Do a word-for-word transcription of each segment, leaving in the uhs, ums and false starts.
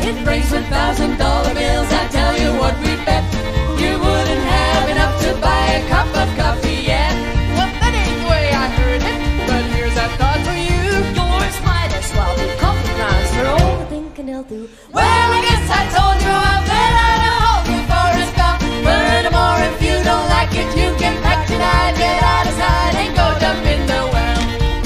It rings with thousand dollar bills. I tell you what we bet. You wouldn't have enough to buy a cup of coffee yet. Well, that ain't the way I heard it, but here's that thought for you. Yours might as well be coffee grounds for all the thinking they'll do. Well, I guess I told you I'll bet I'll hold you for a spell. Furthermore, if you don't like it, you can pack tonight, get out of sight, and go jump in the well.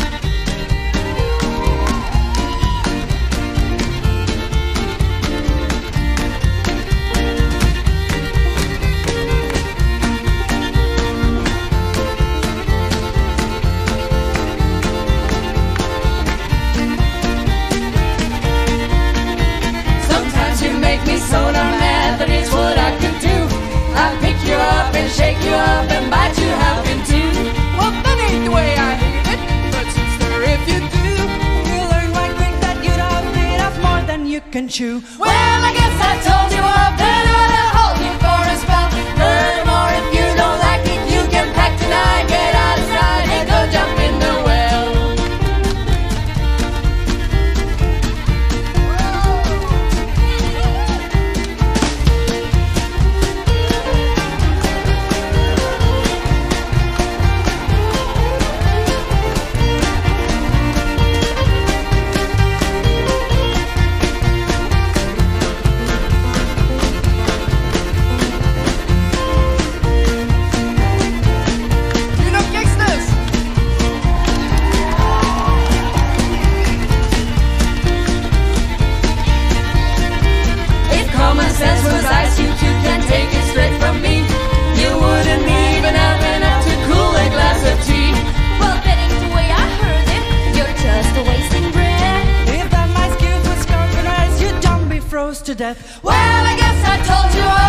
So darn mad, that is what I can do. I pick you up and shake you up and bite you half in two. Well, that ain't the way I hate it, but sister, if you do, you'll learn one thing that you don't bit off more than you can chew. Well, I guess I told you I'll bet I'll hold you for a spell. Furthermore, if you don't like it, you can pack tonight, get out of sight, and go jump in the well. To death. Well, I guess I told you